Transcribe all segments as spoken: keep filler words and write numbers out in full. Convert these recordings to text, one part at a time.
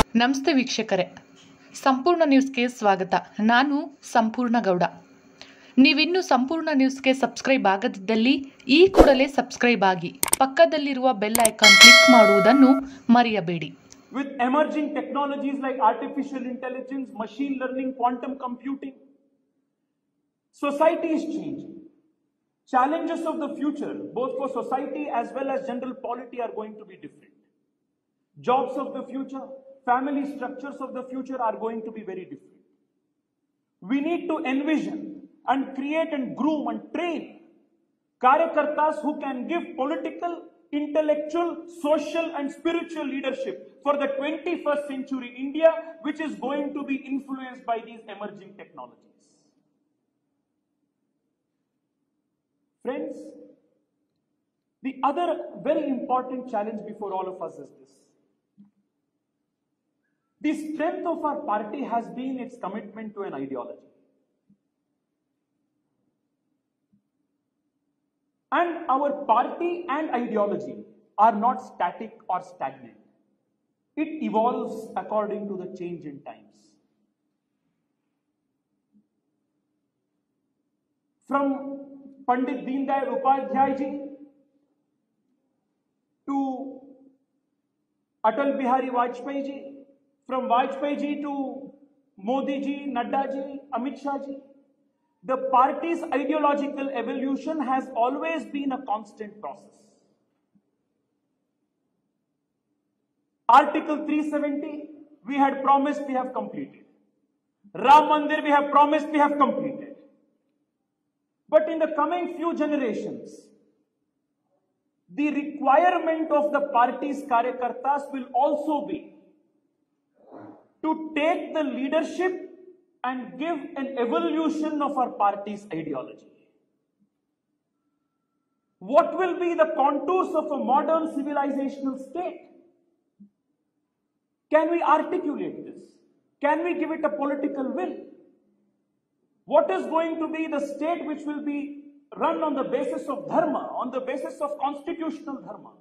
ನಮಸ್ತೆ ವೀಕ್ಷಕರೇ, ಸಂಪೂರ್ಣ ನ್ಯೂಸ್ಗೆ ಸ್ವಾಗತ. ನಾನು ಸಂಪೂರ್ಣ ಗೌಡ. ನೀವಿನ್ನೂ ಸಂಪೂರ್ಣ ನ್ಯೂಸ್ಗೆ ಸಬ್ಸ್ಕ್ರೈಬ್ ಆಗದಿದ್ದಲ್ಲಿ ಈ ಕೂಡಲೇ ಸಬ್ಸ್ಕ್ರೈಬ್ ಆಗಿ ಪಕ್ಕದಲ್ಲಿರುವ ಬೆಲ್ ಐಕಾನ್ ಕ್ಲಿಕ್ ಮಾಡುವುದನ್ನು ಮರೆಯಬೇಡಿ. With emerging technologies like artificial intelligence, machine learning, quantum computing, society is changing. Challenges of the future, both for society as well as general polity, are going to be different. Jobs of the future, family structures of the future are going to be very different. We need to envision and create and groom and train Karyakartas who can give political, intellectual, social and spiritual leadership for the twenty-first century India, which is going to be influenced by these emerging technologies. Friends, the other very important challenge before all of us is this. The strength of our party has been its commitment to an ideology. And our party and ideology are not static or stagnant. It evolves according to the change in times. From Pandit Deendayal Upadhyay ji to Atal Bihari Vajpayee ji, from Vajpayee ji to Modi ji, Nadda ji, Amit Shah ji, the party's ideological evolution has always been a constant process. Article three seventy, we had promised, we have completed. Ram Mandir, we have promised, we have completed. But in the coming few generations, the requirement of the party's Karyakartas will also be to take the leadership and give an evolution of our party's ideology. What will be the contours of a modern civilizational state? Can we articulate this? Can we give it a political will? What is going to be the state which will be run on the basis of dharma, on the basis of constitutional dharma?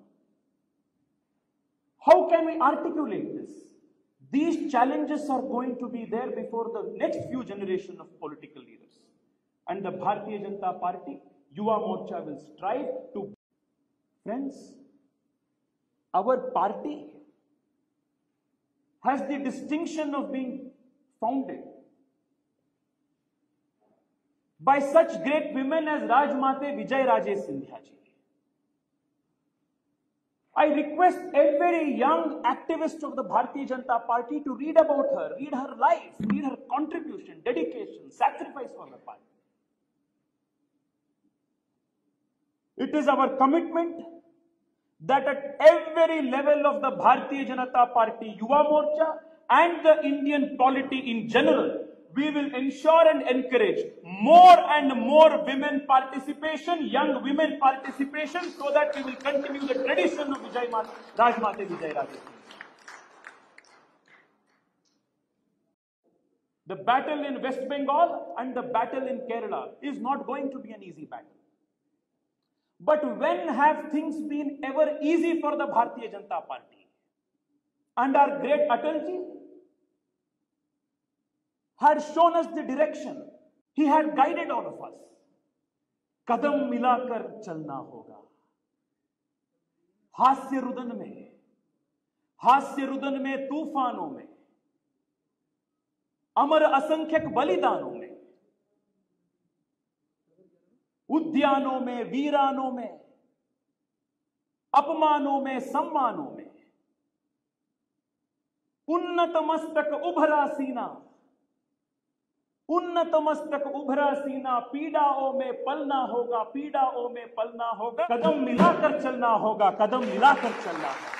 How can we articulate this? These challenges are going to be there before the next few generation of political leaders. And the Bharatiya Janata Party, Yuva Morcha will strive to... Friends, our party has the distinction of being founded by such great women as Rajmate Vijay Raje Scindia ji. I request every young activist of the Bharatiya Janata Party to read about her, read her life, read her contribution, dedication, sacrifice for the party. It is our commitment that at every level of the Bharatiya Janata Party, Yuva Morcha and the Indian polity in general, we will ensure and encourage more and more women participation, young women participation, so that we will continue the tradition of Vijay Mata, Rajmate Vijay Raje. The battle in West Bengal and the battle in Kerala is not going to be an easy battle. But when have things been ever easy for the Bharatiya Janata Party? And our great Atalji had shown us the direction. He had guided all of us. कदम मिलाकर चलना होगा. हास्य रुदन में, हास्य रुदन में, तूफानों में, अमर असंख्यक बलिदानों में, उद्यानों में, वीरानों में, अपमानों में, सम्मानों में, उन्नत मस्तक उभरा सीना, उन्नत मस्तक उभरा सीना, पीड़ाओं में पलना होगा, पीड़ाओं में पलना होगा, कदम मिलाकर चलना होगा, कदम मिलाकर चलना होगा.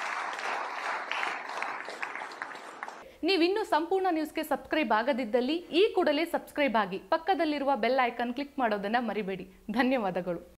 ನೀವಿನ್ನೂ ಸಂಪೂರ್ಣ ನ್ಯೂಸ್ಗೆ ಸಬ್ಸ್ಕ್ರೈಬ್ ಆಗದಿದ್ದಲ್ಲಿ ಈ ಕೂಡಲೇ ಸಬ್ಸ್ಕ್ರೈಬ್ ಆಗಿ ಪಕ್ಕದಲ್ಲಿರುವ ಬೆಲ್ ಐಕಾನ್ ಕ್ಲಿಕ್ ಮಾಡೋದನ್ನ ಮರಿಬೇಡಿ. ಧನ್ಯವಾದಗಳು.